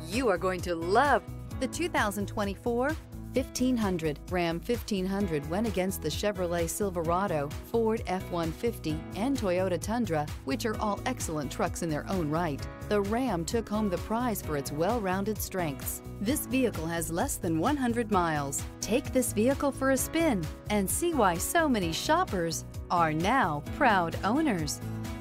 You are going to love the 2024 1500. Ram 1500 went against the Chevrolet Silverado, Ford F-150, and Toyota Tundra, which are all excellent trucks in their own right. The Ram took home the prize for its well-rounded strengths. This vehicle has less than 100 miles. Take this vehicle for a spin and see why so many shoppers are now proud owners.